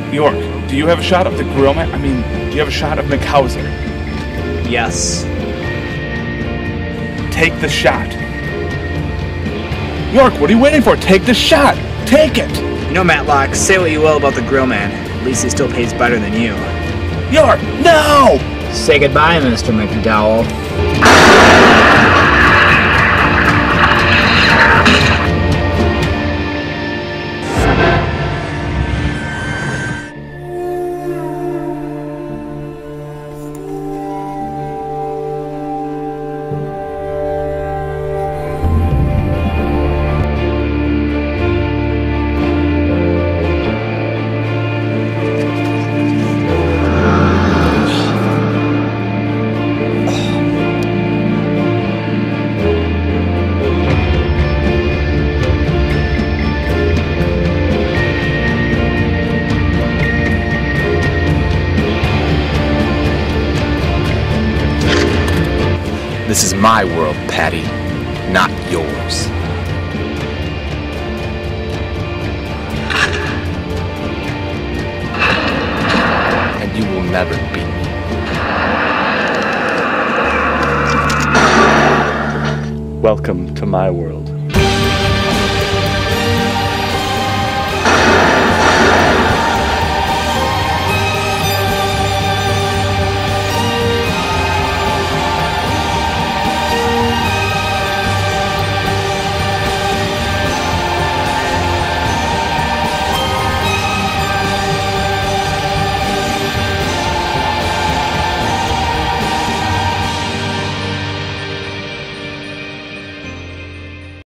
York, do you have a shot of the grill man? I mean, do you have a shot of McHauser? Yes. Take the shot. York, what are you waiting for? Take the shot. Take it. You know, Matlock, say what you will about the grill man. At least he still pays better than you. York, no! Say goodbye, Mr. McDowell. This is my world, Patty, not yours. And you will never beat me. Welcome to my world.